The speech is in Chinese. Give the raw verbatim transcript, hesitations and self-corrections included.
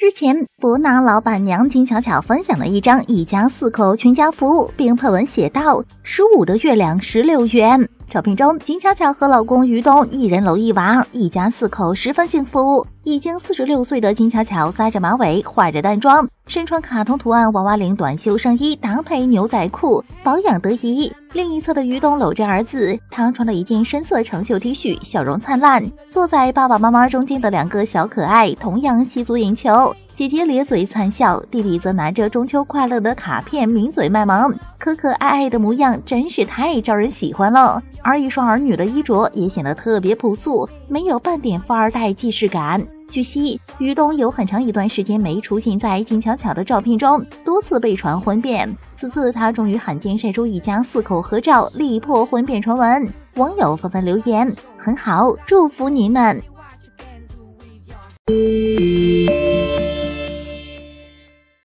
日前，博囊老板娘金巧巧分享了一张一家四口全家福，并配文写道：十五的月亮十六圆。照片中，金巧巧和老公于东一人搂一娃，一家四口十分幸福。已经四十六岁的金巧巧塞着马尾，化着淡妆，身穿卡通图案娃娃领短袖上衣，搭配牛仔裤，保养得宜。另一侧的于东搂着儿子，他穿了一件深色长袖 T 恤，笑容灿烂。坐在爸爸妈妈中间的两个小可爱同样吸足眼球，姐姐咧嘴灿笑，弟弟则拿着中秋快乐的卡片抿嘴卖萌，可可爱爱的模样真是太招人喜欢了。而一双儿女的衣着也显得特别朴素，没有半点富二代既视感。据悉，于东有很长一段时间没出现在金巧巧的照片中，多次被传婚变。此次他终于罕见晒出一家四口合照，力破婚变传闻。网友纷纷留言：很好，祝福你们。